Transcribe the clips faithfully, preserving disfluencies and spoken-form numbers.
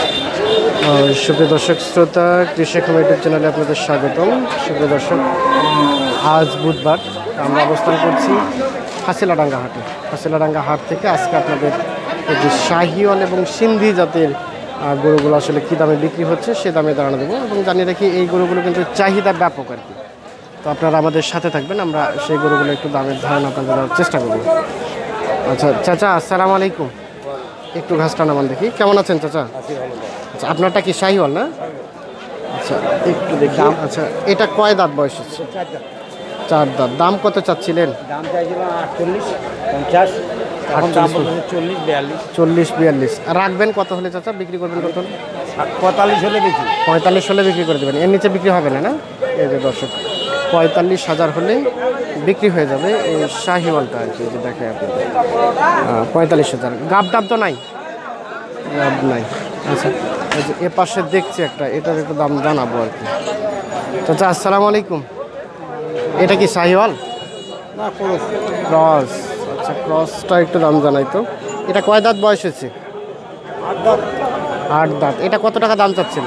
সুপ্রিয় দর্শক শ্রোতা, কৃষক ইউটিউব চ্যানেলে আপনাদের স্বাগতম। সুপ্রিয় দর্শক, আজ বুধবার আমরা অবস্থান করছি হাসিলাডাঙ্গা হাটে। হাসিলাডাঙ্গা হাট থেকে আজকে আপনাদের যে শাহিওয়াল এবং সিন্ধি জাতের গরুগুলো আসলে কী দামে বিক্রি হচ্ছে সে দামে ধারণা দেবো, এবং জানিয়ে রাখি এই গরুগুলো কিন্তু চাহিদা ব্যাপক আর কি। তো আপনারা আমাদের সাথে থাকবেন, আমরা সেই গরুগুলো একটু দামের ধারণা আপনাদের দেওয়ার চেষ্টা করব। আচ্ছা চাচা, আসসালামু আলাইকুম। একটু ঘাসটা নামান দেখি। কেমন আছেন চাচা? আচ্ছা, আপনারটা কি শাহিওয়াল না? আচ্ছা, একটু দেখি। আচ্ছা, এটা কয় দাঁত বয়স হচ্ছে? চার দাঁত। দাম কত চাচ্ছিলেন? দাম চাইছিলাম আটচল্লিশ, পঞ্চাশ, এখন দাম বলছে চল্লিশ বিয়াল্লিশ। চল্লিশ বিয়াল্লিশ। রাখবেন কত হলে চাচা? বিক্রি করবেন কত? পঁয়তাল্লিশ হলে বেশি। পঁয়তাল্লিশ হলে বিক্রি করে দেবেন, এর নিচে বিক্রি হবে না? না, এই যে দর্শক, পঁয়তাল্লিশ হাজার হলে বিক্রি হয়ে যাবে এই শাহিওয়ালটা আর কি। যে দেখে আপনাদের পঁয়তাল্লিশ হাজার। গাব ডাব তো নাই? গাব নাই। আচ্ছা, এই যে এ পাশে দেখছি একটা, এটার একটু দাম জানাবো আর কি। চাচা আসসালামু আলাইকুম। এটা কি শাহিওয়াল না ক্রস? ক্রস। আচ্ছা, ক্রসটা একটু দাম জানাই তো। এটা কয় দাঁত বয়স হয়েছে? আট দাঁত। আট দাঁত। এটা কত টাকা দাম চাচ্ছিল?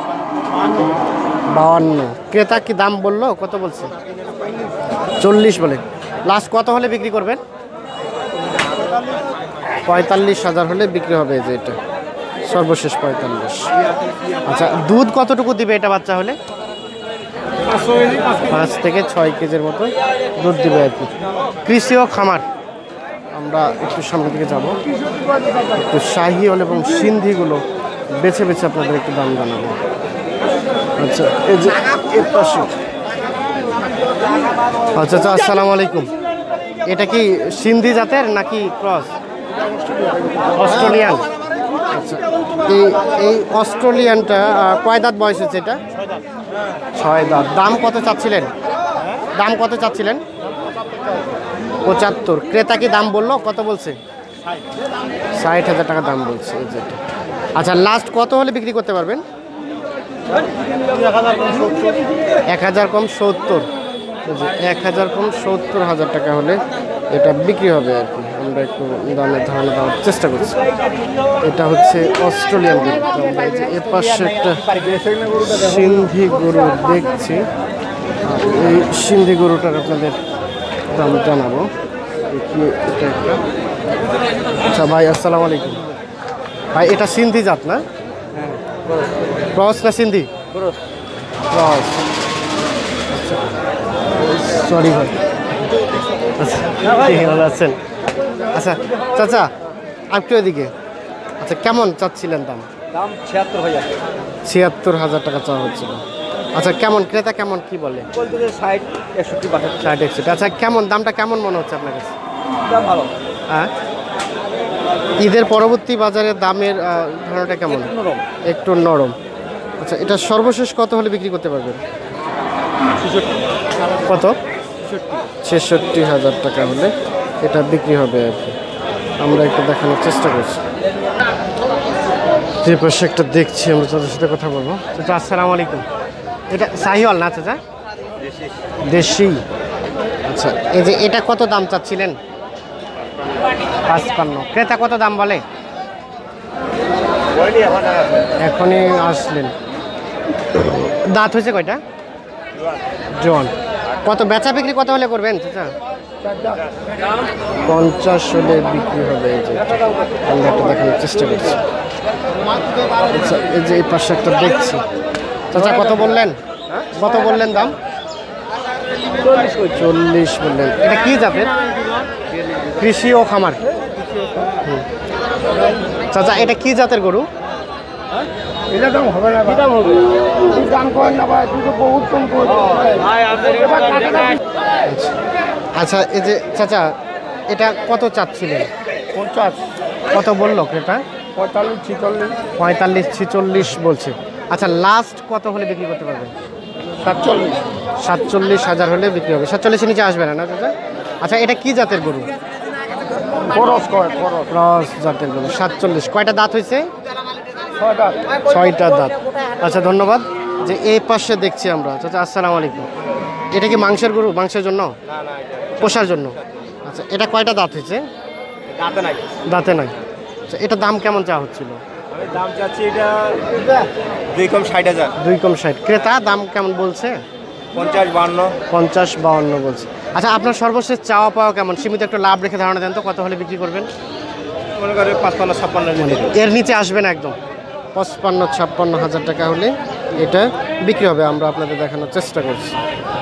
বাউান্ন। ক্রেতা কি দাম বললো? কত বলছে? চল্লিশ বলে। লাস্ট কত হলে বিক্রি করবেন? পঁয়তাল্লিশ হাজার হলে বিক্রি হবে। যে এটা সর্বশেষ পঁয়তাল্লিশ। আচ্ছা, দুধ কতটুকু দিবে এটা বাচ্চা হলে? পাঁচ থেকে ছয় কেজির মতো দুধ দিবে আর কি। কৃষি ও খামার। আমরা একটু সামনের দিকে যাব, একটু শাহিওয়াল এবং সিন্ধিগুলো বেছে বেছে আপনাদের একটু দাম জানাবো। আচ্ছা, এই যে এর পাশে। আচ্ছা আচ্ছা, আসসালামু আলাইকুম। এটা কি সিন্ধি জাতের নাকি ক্রস? অস্ট্রেলিয়ান। আচ্ছা, এই এই অস্ট্রেলিয়ানটা কয় দাঁত বয়স হচ্ছে এটা? ছয় দাঁত। দাম কত চাচ্ছিলেন? দাম কত চাচ্ছিলেন? পঁচাত্তর। ক্রেতা কি দাম বললো? কত বলছে? ষাট হাজার টাকা দাম বলছে এই যেটা। আচ্ছা, লাস্ট কত হলে বিক্রি করতে পারবেন? এক হাজার কম সত্তর। এক হাজার কম সত্তর হাজার টাকা হলে এটা বিক্রি হবে আর কি। আমরা একটু দামের ধারণা দেওয়ার চেষ্টা করছি। এটা হচ্ছে অস্ট্রেলিয়ান গরু। আমরা এই যে এর পাশে একটা সিন্ধি গরু দেখছি, এই সিন্ধি গরুটার আপনাদের দাম জানাবো। এটা একটা। আচ্ছা ভাই, আসসালামু আলাইকুম। ভাই, এটা সিন্ধি জাত না? ক্রস না সিন্ধি? ক্রস। সরি ভাই। আচ্ছা, ভালো আছেন? আচ্ছা চাচা, একটু এদিকে। আচ্ছা, কেমন চাচ্ছিলেন দাম? দাম ছিয়াত্তর হাজার। ছিয়াত্তর হাজার টাকা চাওয়া হচ্ছিল। আচ্ছা, কেমন ক্রেতা কেমন কি বলে? ষাট একষট্টি বাষট্টি। ষাট একষট্টি। আচ্ছা, কেমন দামটা কেমন মনে হচ্ছে আপনার কাছে? দাম ভালো। হ্যাঁ, ঈদের পরবর্তী বাজারের দামের ধারণাটা কেমন? নরম। একটু নরম। আচ্ছা, এটা সর্বশেষ কত হলে বিক্রি করতে পারবেন? কত? ছেষট্টি হাজার টাকা হলে এটা বিক্রি হবে আর কি। আমরা একটু দেখানোর চেষ্টা করছি। যে পাশে একটা দেখছি, আমরা তাদের সাথে কথা বলবো। চাচা আসসালামু আলাইকুম। এটা শাহিওয়াল না চাচা? দেশি। আচ্ছা, এই যে এটা কত দাম চাচ্ছিলেন? পাঁচপান্ন। ক্রেতা কত দাম বলে? এখনই আসলেন। দাঁত হয়েছে কয়টা? জন। কত বেচা বিক্রি কত হলে করবেন চাচা? পঞ্চাশ হলে বিক্রি হবে। এই যে আমরা একটা দেখানোর চেষ্টা করছি। আচ্ছা, এই যে এই পাশে একটা দেখছি। চাচা কত বললেন? কত বললেন দাম? চল্লিশ বললেন। এটা কি জাতের? কৃষি ও খামার। চাচা, এটা কি জাতের গরু? এটা দাম হবে না। দাম হবে? দাম করেন না ভাই, দুটো বহুত কম করে। আচ্ছা, এই যে চাচা, এটা কত চাচ্ছিলেন? পঞ্চাশ। কত বললো ক্রেতা? পঁয়তাল্লিশ ছিচল্লিশ। পঁয়তাল্লিশ ছিচল্লিশ বলছে। আচ্ছা, লাস্ট কত হলে বিক্রি করতে পারবেন? সাতচল্লিশ। সাতচল্লিশ হাজার হলে বিক্রি হবে। সাতচল্লিশের নিচে আসবে না না চাচা? আচ্ছা, এটা কি জাতের গরু? খরচ কয় খরচ। ক্রস জাতের গরু। সাতচল্লিশ। কয়টা দাঁত হয়েছে? ছয় দাঁত। ছয়টা দাঁত। আচ্ছা, ধন্যবাদ। যে এই পাশে দেখছি আমরা। চাচা আসসালামু আলাইকুম। এটা কি মাংসের গরু? মাংসের জন্য? পোষার জন্য। আচ্ছা, এটা কয়টা দাঁত হয়েছে? দাঁতে নাই। দাঁতে নাই। আচ্ছা, এটা দাম কেমন চাওয়া হচ্ছিল? আমি দাম চাচ্ছি এটা দুই কম ষাট হাজার। দুই কম ষাট। ক্রেতা দাম কেমন বলছে? পঞ্চাশ বান্ন। পঞ্চাশ বাউন্ন বলছে। আচ্ছা, আপনার সর্বশেষ চাওয়া পাওয়া কেমন? সীমিত একটু লাভ রেখে ধারণা দেন তো, কত হলে বিক্রি করবেন? মনে করে পাঁচপান্ন ছাপ্পান্ন। এর নিচে আসবে না একদম? পঁচপান্ন ছাপ্পান্ন হাজার টাকা হলে এটা বিক্রি হবে। আমরা আপনাদের দেখানোর চেষ্টা করছি।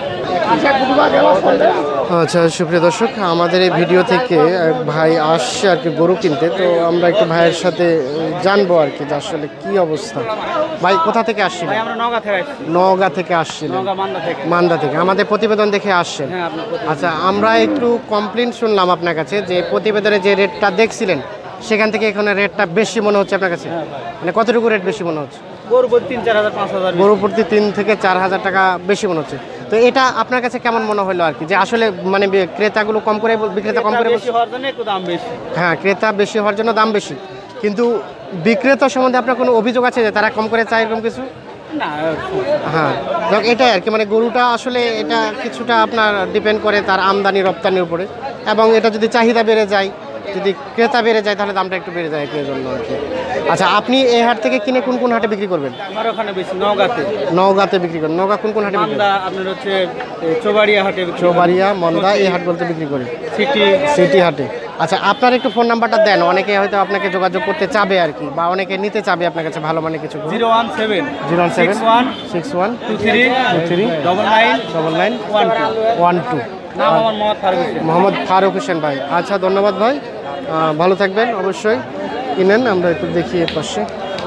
আচ্ছা সুপ্রিয় দর্শক, আমাদের এই ভিডিও থেকে এক ভাই আসছে আর কি গরু কিনতে, তো আমরা একটু ভাইয়ের সাথে জানবো আর কি যে আসলে কি অবস্থা। ভাই কোথা থেকে আসছিলেন? আমরা নওগাঁ থেকে আসছি। নওগাঁ থেকে আসছিলেন? নওগাঁ মান্দা থেকে। মান্দা থেকে আমাদের প্রতিবেদন দেখে আসছেন? হ্যাঁ, আপনার প্রতিবেদন। আচ্ছা, আমরা একটু কমপ্লেন শুনলাম আপনার কাছে যে প্রতিবেদনে যে রেটটা দেখছিলেন সেখান থেকে এখানে রেটটা বেশি মনে হচ্ছে আপনার কাছে। মানে কতটুকু রেট বেশি মনে হচ্ছে? গরু প্রতি তিন চার হাজার পাঁচ হাজার। গরু প্রতি তিন থেকে চার হাজার টাকা বেশি মনে হচ্ছে। তো এটা আপনার কাছে কেমন মনে হলো আর কি, যে আসলে মানে বি- ক্রেতাগুলো কম করে বল- বিক্রেতা কম করে বলছে? বেশি হওয়ার জন্য একটু দাম বেশি। হ্যাঁ, ক্রেতা বেশি হওয়ার জন্য দাম বেশি, কিন্তু বিক্রেতা সম্বন্ধে আপনার কোনো অভিযোগ আছে যে তারা কম করে চায় এরকম কিছু? না, হ্যাঁ, যাক এটাই আর কি, মানে গরুটা আসলে এটা কিছুটা আপনার ডিপেন্ড করে তার আমদানি রপ্তানির উপরে, এবং এটা যদি চাহিদা বেড়ে যায়, যদি ক্রেতা বেড়ে যায় তাহলে দামটা একটু বেড়ে যায় এর জন্য আর কি। আচ্ছা, আপনি এই হাট থেকে কিনে কোন কোন হাটে বিক্রি করবেন? আমার ওখানে বেশি নওগাঁতে। নওগাঁতে বিক্রি করেন? নওগাঁ কোন কোন হাটে বিক্রি মান্দা করেন? আপনার হচ্ছে এই চৌবাড়িয়া হাটে বিক্রি করি। চৌবাড়িয়া, মন্দা এই হাটগুলোতে বিক্রি করেন? সিটি। সিটি হাটে। আচ্ছা, আপনার একটু ফোন নাম্বারটা দেন, অনেকে হয়তো আপনাকে যোগাযোগ করতে চাবে আর কি, বা অনেকে নিতে চাবে আপনার কাছে ভালো মানে কিছু। Zero one seven zero one seven six one six one two three two three double nine double nine one two. One two. নাম আমার মোহাম্মদ ফারুক হোসেন। মোহাম্মদ ফারুক হোসেন ভাই। আচ্ছা, ধন্যবাদ ভাই, আহ, ভালো থাকবেন, অবশ্যই কিনেন। আমরা একটু দেখি এর পাশে।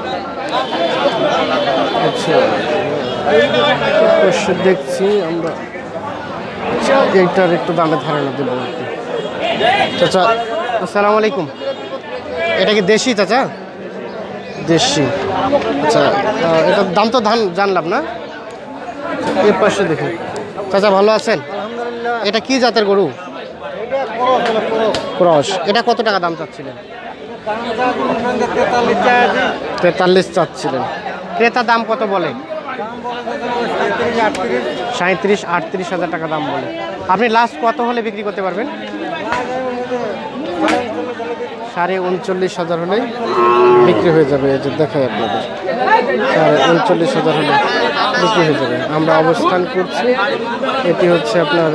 আচ্ছা, পাশে দেখছি আমরা। আচ্ছা, এইটার একটু দামে ধারণা দেবো আর কি। চাচা আসসালামু আলাইকুম, এটা কি দেশি চাচা? দেশি। আচ্ছা, আহ, এটার দাম তো ধান জানলাম না। এর পাশে দেখুন। চাচা ভালো আছেন? এটা কি জাতের গরু? ক্রস। এটা কত টাকা দাম চাচ্ছিলেন? তেতাল্লিশ চাচ্ছিলেন। ক্রেতা দাম কত বলে? সাঁত্রিশ আটত্রিশ হাজার টাকা দাম বলে। আপনি লাস্ট কত হলে বিক্রি করতে পারবেন? সাড়ে উনচল্লিশ হাজার হলেই বিক্রি হয়ে যাবে। এই যে দেখাই আপনাদের, সাড়ে উনচল্লিশ হাজার হলে বিক্রি হয়ে যাবে। আমরা অবস্থান করছি, এটি হচ্ছে আপনার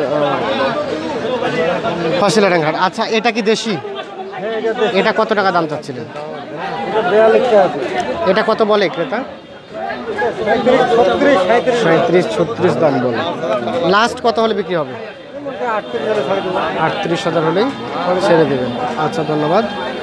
ফসিলাডাঙ্গা হাট। আচ্ছা, এটা কি দেশি? এটা কত টাকা দাম চাচ্ছিলেন? এটা কত বলে ক্রেতা? সাঁত্রিশ ছত্রিশ দাম বলে। লাস্ট কত হলে বিক্রি হবে? আটত্রিশ হাজার হলেই ছেড়ে দেবেন। আচ্ছা, ধন্যবাদ।